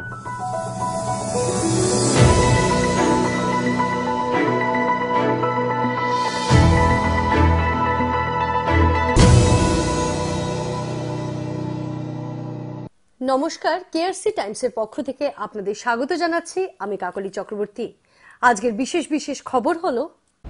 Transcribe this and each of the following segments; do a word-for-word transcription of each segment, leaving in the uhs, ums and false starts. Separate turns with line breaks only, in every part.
নমস্কার, কেআরসি টাইমসের পক্ষ থেকে আপনাদের স্বাগত জানাচ্ছি আমি কাকলি চক্রবর্তী। আজকের বিশেষ বিশেষ খবর হলো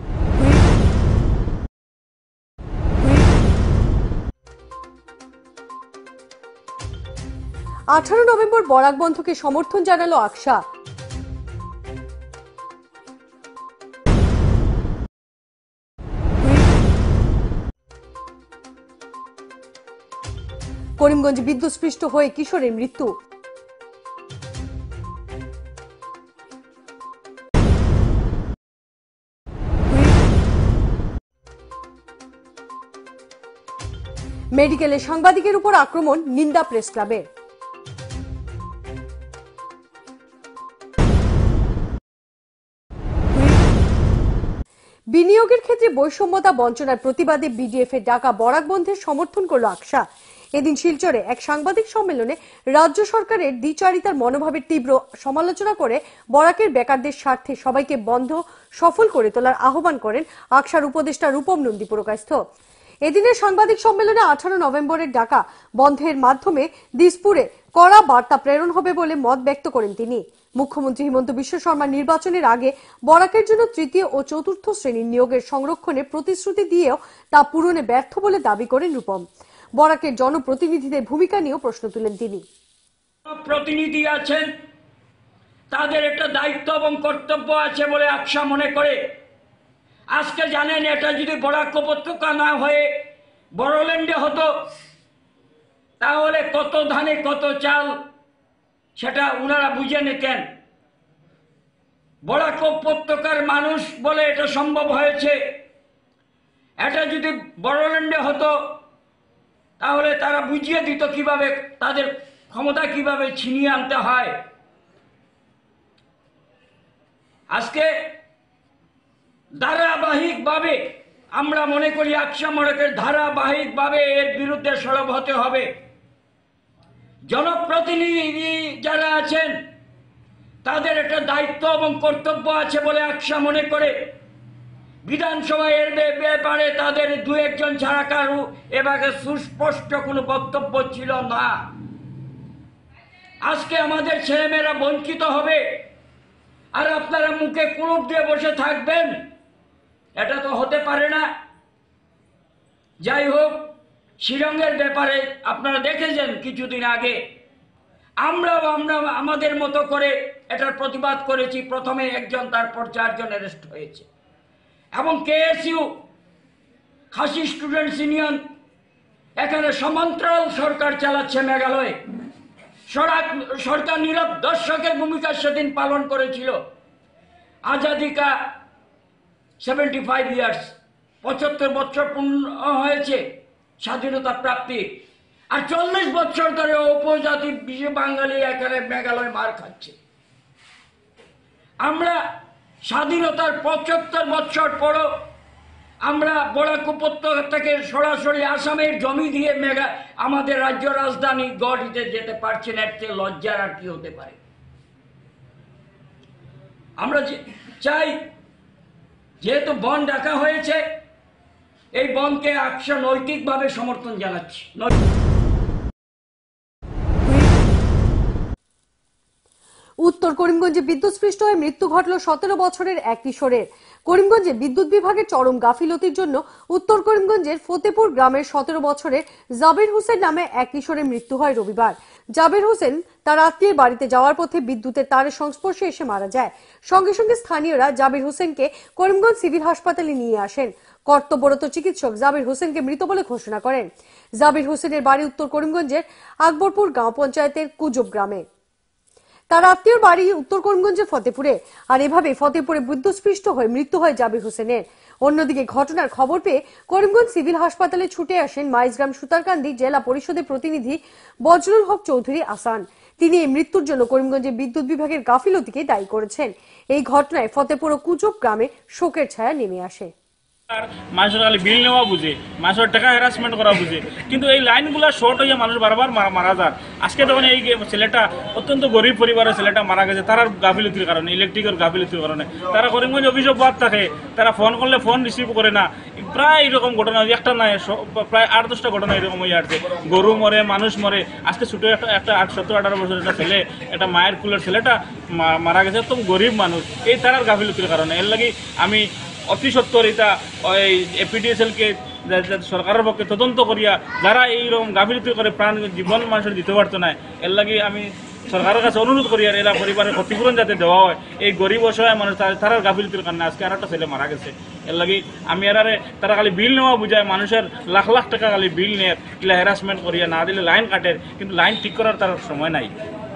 আঠারো নভেম্বর বরাক বন্ধকে সমর্থন জানালো আকসা। করিমগঞ্জে বিদ্যুৎস্পৃষ্ট হয়ে কিশোরের মৃত্যু। মেডিকেলে সাংবাদিকের উপর আক্রমণ, নিন্দা প্রেস ক্লাবে। বিনিয়োগের ক্ষেত্রে বৈষম্যতা বঞ্চনার প্রতিবাদে বিডিএফ এর ডাকা বরাক বন্ধের সমর্থন করল আকসা। এদিন শিলচরে এক সাংবাদিক সম্মেলনে রাজ্য সরকারের দ্বিচারিতার মনোভাবের তীব্র সমালোচনা করে বরাকের বেকারদের স্বার্থে সবাইকে বন্ধ সফল করে তোলার আহ্বান করেন আকসার উপদেষ্টা রূপম নন্দী পুরকায়স্থ। এদিনের সাংবাদিক সম্মেলনে আঠারো নভেম্বরের ডাকা বন্ধের মাধ্যমে দিসপুরে কড়া বার্তা প্রেরণ হবে বলে মত ব্যক্ত করেন তিনি। মুখ্যমন্ত্রী হিমন্ত বিশ্ব শর্মা নির্বাচনের আগে বরাকের জন্য তৃতীয় ও চতুর্থ শ্রেণীর নিয়োগের সংরক্ষণে প্রতিশ্রুতি দিয়েও তা পূরণে ব্যর্থ বলে দাবি করেন রূপম। বরাকের জনপ্রতিনিধিদের ভূমিকা নিয়েও প্রশ্ন তুলেন তিনি।
প্রতিনিধি আছেন, তাদের একটা দায়িত্ব এবং কর্তব্য আছে বলে আকসা মনে করে। আজকে জানেন, এটা যদি বরাক উপত্যকা না হয়ে বড়োল্যান্ডে হতো তাহলে কত ধানে কত চাল সেটা ওনারা বুঝে নিতেন। বরাক উপত্যকার মানুষ বলে এটা সম্ভব হয়েছে। এটা যদি বড়োল্যান্ডে হতো তাহলে তারা বুঝিয়ে দিত কিভাবে তাদের ক্ষমতা কিভাবে ছিনিয়ে আনতে হয়। আজকে ধারাবাহিকভাবে আমরা মনে করি আকসা বরাকের ধারাবাহিকভাবে এর বিরুদ্ধে সরব হতে হবে। জনপ্রতিনিধি যারা আছেন তাদের একটা দায়িত্ব এবং কর্তব্য আছে বলে আকসা মনে করে। বিধানসভায় এর ব্যাপারে তাদের দু একজন ছাড়া কারু এভাবে সুস্পষ্ট কোনো বক্তব্য ছিল না। আজকে আমাদের ছেলেমেয়েরা বঞ্চিত হবে আর আপনারা মুখে কুলুপ দিয়ে বসে থাকবেন, এটা তো হতে পারে না। যাই হোক, শিলংয়ের ব্যাপারে আপনারা দেখেছেন কিছুদিন আগে, আমরাও আমরা আমাদের মতো করে এটার প্রতিবাদ করেছি। প্রথমে একজন, তারপর চারজন অ্যারেস্ট হয়েছে। এবং কেএসইউ খাসি স্টুডেন্টস ইউনিয়ন এখানে সমান্তরাল সরকার চালাচ্ছে মেঘালয়ে। সরকার নীরব দর্শকের ভূমিকা সেদিন পালন করেছিল। আজাদি কা সেভেন্টি ফাইভ ইয়ার্স পঁচাত্তর বছর পূর্ণ হয়েছে স্বাধীনতা প্রাপ্তি, আর চল্লিশ বছর ধরে উপজাতি বিশ্ব বাঙালি এখানে মেঘালয় মার খাচ্ছে। আমরা স্বাধীনতার পঁচাত্তর বছর পরও আমরা বরাক উপত্যকা থেকে সরাসরি আসামের জমি দিয়ে মেঘা আমাদের রাজ্য রাজধানী গড়িতে যেতে পারছি না। এর চেয়ে লজ্জার আর কি হতে পারে? আমরা চাই, যেহেতু বন ডাকা হয়েছে, এই বনকে আকসা নৈতিকভাবে সমর্থন জানাচ্ছি।
উত্তর করিমগঞ্জে বিদ্যুৎস্পৃষ্ট হয়ে মৃত্যু ঘটল সতেরো বছরের এক কিশোরের। করিমগঞ্জে বিদ্যুৎ বিভাগের চরম গাফিলতির জন্য উত্তর করিমগঞ্জের ফতেপুর গ্রামের সতেরো বছরের জাবির হোসেন নামে এক কিশোরের মৃত্যু হয় রবিবার। জাবির হোসেন তার আত্মীয়ের বাড়িতে যাওয়ার পথে বিদ্যুতের তারের সংস্পর্শে এসে মারা যায়। সঙ্গে সঙ্গে স্থানীয়রা জাবির হোসেনকে করিমগঞ্জ সিভিল হাসপাতালে নিয়ে আসেন। কর্তব্যরত চিকিৎসক জাবির হোসেনকে মৃত বলে ঘোষণা করেন। জাবির হোসেনের বাড়ি উত্তর করিমগঞ্জের আকবরপুর গাঁও পঞ্চায়েতের কুজব গ্রামে। তার আত্মীয়র বাড়ি উত্তর করিমগঞ্জের ফতেপুরে। আর এভাবে ফতেপুরে বিদ্যুৎস্পৃষ্ট হয়ে মৃত্যু হয় জাবির হোসেনের। অন্যদিকে ঘটনার খবর পেয়ে করিমগঞ্জ সিভিল হাসপাতালে ছুটে আসেন মাইজগ্রাম সুতারকান্দি জেলা পরিষদের প্রতিনিধি বজলুল হক চৌধুরী আসান। তিনি এই মৃত্যুর জন্য করিমগঞ্জের বিদ্যুৎ বিভাগের গাফিলতিকে দায়ী করেছেন। এই ঘটনায় ফতেপুর ও কুজব গ্রামে শোকের ছায়া নেমে আসে।
মানুষের খালি বিল নেওয়া বুঝে, মানুষের টাকা হ্যারাসমেন্ট করা বুঝে, কিন্তু এই লাইনগুলো শর্ট হয়ে মানুষ বারবার মারা যায়। আজকে যখন এই ছেলেটা অত্যন্ত গরিব পরিবারের ছেলেটা মারা গেছে তার গাফিলতির কারণে, ইলেকট্রিকের গাফিলতির কারণে, তারা করিমগঞ্জ অভিযোগ বাদ থাকে, তারা ফোন করলে ফোন রিসিভ করে না। প্রায় এরকম ঘটনা, একটা নয় প্রায় আট দশটা ঘটনা এরকম হয়ে আসছে। গরু মরে, মানুষ মরে। আজকে ছোটো একটা একটা আট সত্তর আঠারো বছর একটা ছেলে, একটা মায়ের কুলের ছেলেটা মারা গেছে, একদম গরিব মানুষ, এই তারার গাফিলতির কারণে। এর লাগি আমি অতি সত্তর এটা ওই এপিডিএসএলকে সরকারের পক্ষে তদন্ত করিয়া যারা এইরকম গাফিলতি করে প্রাণ জীবন মানুষের দিতে পারতো না, এর লাগি আমি সরকারের কাছে অনুরোধ করি আর এরা পরিবারের ক্ষতিপূরণ যাতে দেওয়া হয়। এই গরিব অসহায় মানুষ তারার গাফিলতির কারণে আজকে আর একটা ছেলে মারা গেছে। এর লাগি আমি এরারে তারা খালি বিল নেওয়া বুঝায়, মানুষের লাখ লাখ টাকা খালি বিল নেয়, এগুলা হ্যারাসমেন্ট করিয়া না দিলে লাইন কাটে, কিন্তু লাইন ঠিক করার তার সময় নাই।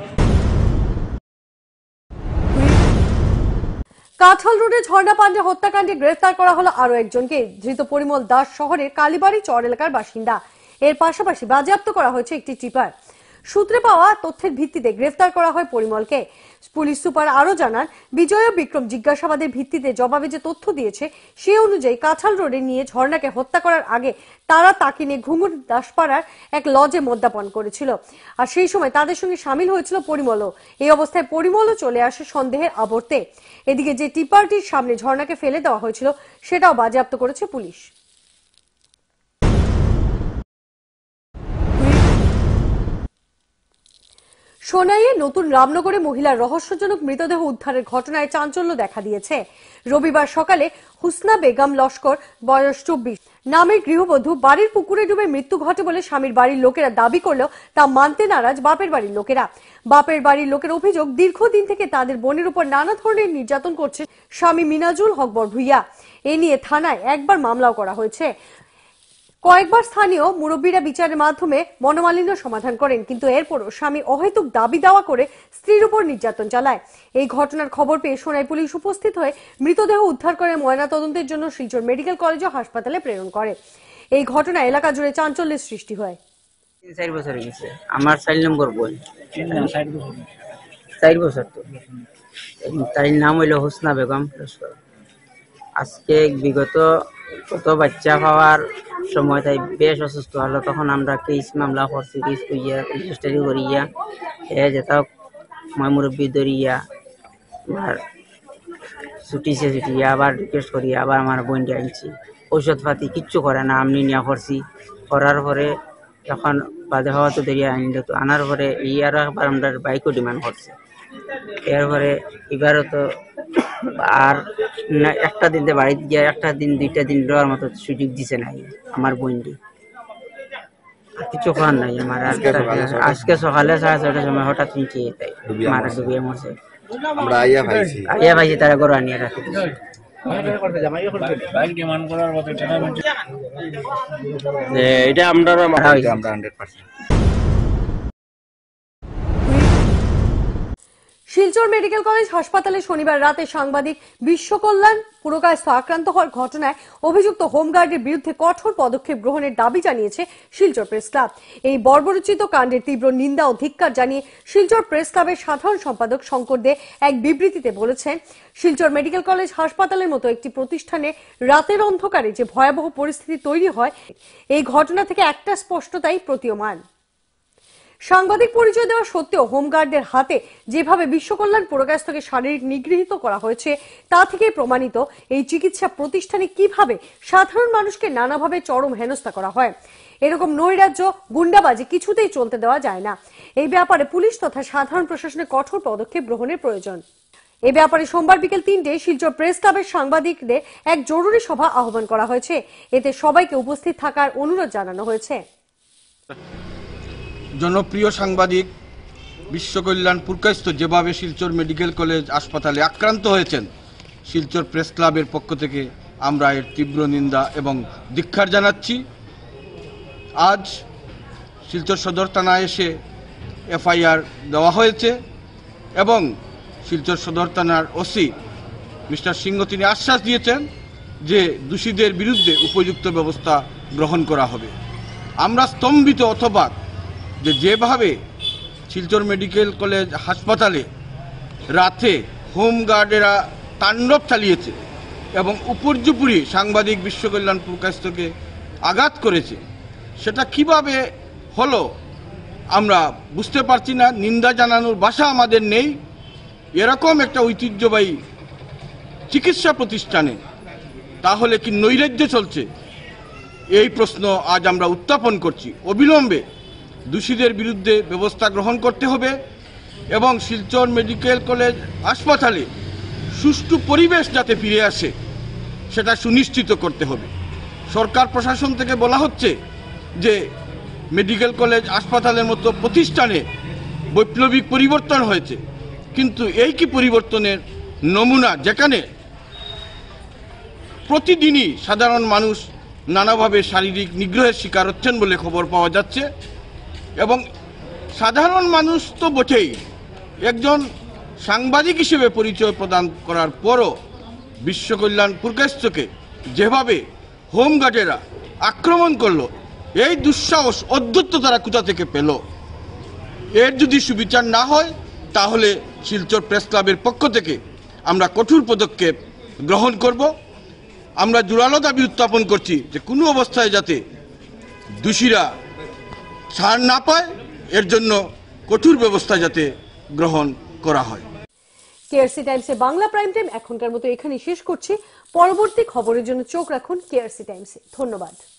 কাঁঠাল রোডে ঝর্ণা পান্ডে হত্যাকাণ্ডে গ্রেফতার করা হলো আরো একজনকে। ধৃত পরিমল দাস শহরের কালীবাড়ি চর এলাকার বাসিন্দা। এর পাশাপাশি বাজেয়াপ্ত করা হয়েছে একটি টিপার। সূত্রে পাওয়া তথ্যের ভিত্তিতে গ্রেফতার করা হয় পরিমলকে। পুলিশ সুপার আরো জানান, বিজয় বিক্রম জিজ্ঞাসাবাদের ভিত্তিতে জবাবে যে তথ্য দিয়েছে সে অনুযায়ী কাঁঠাল রোডে নিয়ে ঝর্ণাকে হত্যা করার আগে তারা তাকে নিয়ে ঘুঙুর দাসপাড়ার এক লজে মদ্যপান করেছিল, আর সেই সময় তাদের সঙ্গে সামিল হয়েছিল পরিমলও। এই অবস্থায় পরিমলও চলে আসে সন্দেহের আবর্তে। এদিকে যে টিপারটির সামনে ঝর্ণাকে ফেলে দেওয়া হয়েছিল সেটাও বাজেয়াপ্ত করেছে পুলিশ। সোনাইয়ে নতুন রামনগরে মহিলার রহস্যজনক মৃতদেহ উদ্ধারের ঘটনায় চাঞ্চল্য দেখা দিয়েছে। রবিবার সকালে হুসনা বেগম লস্কর, বয়স চব্বিশ, নামের গৃহবধূ বাড়ির পুকুরে ডুবে মৃত্যু ঘটে বলে স্বামীর বাড়ির লোকেরা দাবি করলেও তা মানতে নারাজ বাপের বাড়ির লোকেরা। বাপের বাড়ির লোকের অভিযোগ, দীর্ঘদিন থেকে তাদের বোনের উপর নানা ধরনের নির্যাতন করছে স্বামী মিনাজুল হক বড়ভুইয়া। এ নিয়ে থানায় একবার মামলাও করা হয়েছে। কয়েকবার স্থানীয় মুরব্বীরা বিচারের মাধ্যমে মনোমালিন্য সমাধান করেন, কিন্তু এরপরও স্বামী অহেতুক দাবি দাওয়া করে স্ত্রীর উপর নির্যাতন চালায়। এই ঘটনার খবর পেয়ে সোনাই পুলিশ উপস্থিত হয়ে মৃতদেহ উদ্ধার করে ময়নাতদন্তের জন্য শিলচর মেডিকেল কলেজ ও হাসপাতালে প্রেরণ করে। এই ঘটনা এলাকা জুড়ে চাঞ্চল্যের সৃষ্টি হয়।
চার বছর গেছে আমার চার নম্বর বোন, চার বছর তো। তার নাম হইল হুসনা বেগম লস্কর। আজকে বিগত কত বাচ্চা পাওয়ার সময় তাই বেশ অসুস্থ হলো, তখন আমরা কেস মামলা করছি, কেস করিয়া রেজিস্ট্রি করিয়া এ যেটা মই মুরব্বী ধরিয়া আর ছুটিছে ছুটিয়া আবার রিকোয়েস্ট করিয়া আবার আমার বোনকে আনছি। ঔষধ পাতি কিচ্ছু করে না, আমি নিয়ে করছি। করার পরে যখন বাদে হওয়া তো দেরিয়া আনলো, তো আনার পরে এই আরো একবার আমরা বাইকও ডিমান্ড করছি। এরপরে এবারও তো আর একটা দিন বাড়িতে গিয়ে একটা দিন দুইটা দিন দেওয়ার মতো সুযোগ দিছে নাই আমার বোনটি। কিছু খাওয়ার নাই আমার। আজকে সকালে সাড়ে ছয়টার সময় হঠাৎ নিচে মারা ডুবিয়ে মরছে। আইয়া ভাইছি তারা গরু আনিয়ে রাখি
এটা আমরা hundred percent.
Silchar medical college হাসপাতালে শনিবার রাতে সাংবাদিক বিশ্বকল্যাণ পুরকায়স্থ আক্রান্ত হওয়ার ঘটনায় অভিযুক্ত হোমগার্ডের বিরুদ্ধে কঠোর পদক্ষেপ গ্রহণের দাবি জানিয়েছে শিলচর প্রেস ক্লাব। এই বর্বরোচিত কাণ্ডের তীব্র নিন্দা ও ধিক্কার জানিয়ে শিলচর প্রেস ক্লাবের সাধারণ সম্পাদক শঙ্কর দে এক বিবৃতিতে বলেছেন, শিলচর মেডিকেল কলেজ হাসপাতালের মতো একটি প্রতিষ্ঠানে রাতের অন্ধকারে যে ভয়াবহ পরিস্থিতি তৈরি হয়, এই ঘটনা থেকে একটা স্পষ্টতাই প্রতীয়মান। সাংবাদিক পরিচয় দেওয়া সত্ত্বেও হোমগার্ডদের হাতে যেভাবে বিশ্বকল্যাণ পুরকায়স্থকে শারীরিক নিগৃহীত করা হয়েছে তা থেকে প্রমাণিত এই চিকিৎসা প্রতিষ্ঠানে কিভাবে সাধারণ মানুষকে নানাভাবে চরম হেনস্থা করা হয়। এরকম নৈরাজ্য, গুন্ডাবাজি কিছুতেই চলতে দেওয়া যায় না। এই ব্যাপারে পুলিশ তথা সাধারণ প্রশাসনের কঠোর পদক্ষেপ গ্রহণের প্রয়োজন। এ ব্যাপারে সোমবার বিকেল তিনটায় শিলচর প্রেস ক্লাবের সাংবাদিকদের এক জরুরি সভা আহ্বান করা হয়েছে। এতে সবাইকে উপস্থিত থাকার অনুরোধ জানানো হয়েছে।
জনপ্রিয় সাংবাদিক বিশ্বকল্যাণ পুরকায়স্থ যেভাবে শিলচর মেডিকেল কলেজ হাসপাতালে আক্রান্ত হয়েছেন, শিলচর প্রেস ক্লাবের পক্ষ থেকে আমরা এর তীব্র নিন্দা এবং ধিক্কার জানাচ্ছি। আজ শিলচর সদর থানায় এসে এফআইআর দেওয়া হয়েছে এবং শিলচর সদর থানার ওসি মিস্টার সিংহ তিনি আশ্বাস দিয়েছেন যে দোষীদের বিরুদ্ধে উপযুক্ত ব্যবস্থা গ্রহণ করা হবে। আমরা স্তম্ভিত অথবা যে যেভাবে শিলচর মেডিকেল কলেজ হাসপাতালে রাতে হোমগার্ডেরা তাণ্ডব চালিয়েছে, এবং উপর্যুপুরি সাংবাদিক বিশ্বকল্যাণপুর কাছকে আঘাত করেছে, সেটা কিভাবে হলো আমরা বুঝতে পারছি না। নিন্দা জানানোর ভাষা আমাদের নেই। এরকম একটা ঐতিহ্যবাহী চিকিৎসা প্রতিষ্ঠানে তাহলে কি নৈরাজ্য চলছে? এই প্রশ্ন আজ আমরা উত্থাপন করছি। অবিলম্বে দোষীদের বিরুদ্ধে ব্যবস্থা গ্রহণ করতে হবে এবং শিলচর মেডিকেল কলেজ হাসপাতালে সুষ্ঠু পরিবেশ যাতে ফিরে আসে সেটা সুনিশ্চিত করতে হবে। সরকার প্রশাসন থেকে বলা হচ্ছে যে মেডিকেল কলেজ হাসপাতালের মতো প্রতিষ্ঠানে বৈপ্লবিক পরিবর্তন হয়েছে, কিন্তু এই কি পরিবর্তনের নমুনা, যেখানে প্রতিদিনই সাধারণ মানুষ নানাভাবে শারীরিক নিগ্রহের শিকার হচ্ছেন বলে খবর পাওয়া যাচ্ছে। এবং সাধারণ মানুষ তো বটেই, একজন সাংবাদিক হিসেবে পরিচয় প্রদান করার পরও বিশ্বকল্যাণপুর কাছকে যেভাবে হোমগার্ডেরা আক্রমণ করলো, এই দুঃসাহস অধ্যত্ত তারা কোথা থেকে পেল? এর যদি সুবিচার না হয় তাহলে শিলচর প্রেস ক্লাবের পক্ষ থেকে আমরা কঠোর পদক্ষেপ গ্রহণ করব। আমরা জোরালো দাবি উত্থাপন করছি যে কোনো অবস্থায় যাতে দোষীরা ছাড় না পায়, এর জন্য কঠোর ব্যবস্থা যাতে গ্রহণ করা হয়।
কেআরসি টাইমসে বাংলা প্রাইম টাইম এখনকার মতো এখানেই শেষ করছি। পরবর্তী খবরের জন্য চোখ রাখুন কেআরসি টাইমসে। ধন্যবাদ।